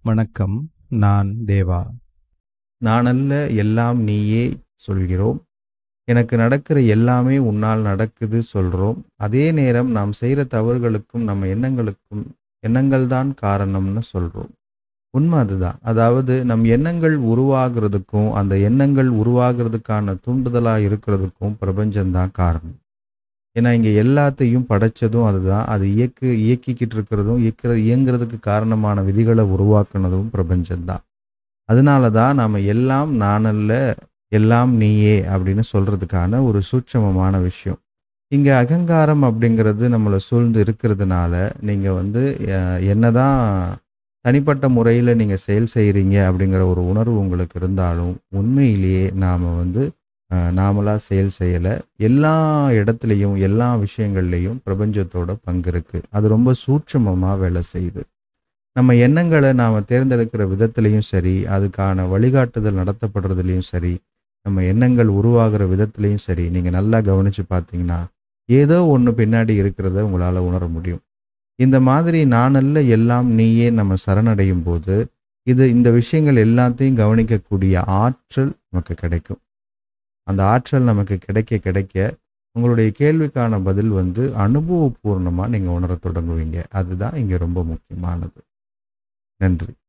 வணக்கம். நான் தேவா. நானல்ல எல்லாம் நீயே சொல்கிறோம். எனக்கு நடக்கிற எல்லாமே உன்னால் நடக்குது சொல்றோம். அதே நேரம் நாம் செய்ற தவறுகளுக்கும் நம்ம எண்ணங்கள் தான் காரணம்னு சொல்றோம். உண்மை அதுதான். அதாவது நம் எண்ணங்கள் உருவாகுறதுக்கும், அந்த எண்ணங்கள் உருவாகுறதுக்கான தூண்டுதலா இருக்கிறதுக்கும் பிரபஞ்சம் தான் காரணம். ஏன்னா இங்க எல்லாத்தையும் படைச்சதும் அதுதான். அது இயக்கிக்கிட்டு இருக்கிறதும், இயங்குறதுக்கு காரணமான விதிகளை உருவாக்குனதும் பிரபஞ்சம் தான். அதனால தான் நாம எல்லாம் நானல்ல, எல்லாம் நீயே அப்படின்னு சொல்றதுக்கான ஒரு சூட்சமமான விஷயம். இங்க அகங்காரம் அப்படிங்கிறது நம்மள சூழ்ந்து இருக்கிறதுனால, நீங்க வந்து என்னதான் தனிப்பட்ட முறையில நீங்க செயல் செய்றீங்க அப்படிங்கிற ஒரு உணர்வு உங்களுக்கு இருந்தாலும், உண்மையிலேயே நாம வந்து நாமளா செயல் செய்யல. எல்லா இடத்துலயும், எல்லா விஷயங்கள்லயும் பிரபஞ்சத்தோட பங்கு இருக்கு. அது ரொம்ப சூட்சமமா வேலை செய்யுது. நம்ம எண்ணங்கள நாம தேர்ந்தெடுக்கிற விதத்திலயும் சரி, அதுக்கான வழிகாட்டுதல் நடத்தப்படுறதுலயும் சரி, நம்ம எண்ணங்கள் உருவாகுற விதத்திலயும் சரி, நீங்க நல்லா கவனிச்சு பார்த்தீங்கன்னா, ஏதோ ஒண்ணு பின்னாடி இருக்கிறத உங்களால உணர முடியும். இந்த மாதிரி நானல்ல எல்லாம் நீயே நம்ம சரணடையும் போது, இந்த விஷயங்கள் எல்லாத்தையும் கவனிக்கக்கூடிய ஆற்றல் நமக்கு கிடைக்கும். அந்த ஆற்றல் நமக்கு கிடைக்க கிடைக்க, உங்களுடைய கேள்விக்கான பதில் வந்து அனுபவபூர்வமா நீங்க உணரத் தொடங்குவீங்க. அதுதான் இங்க ரொம்ப முக்கியமானது. நன்றி.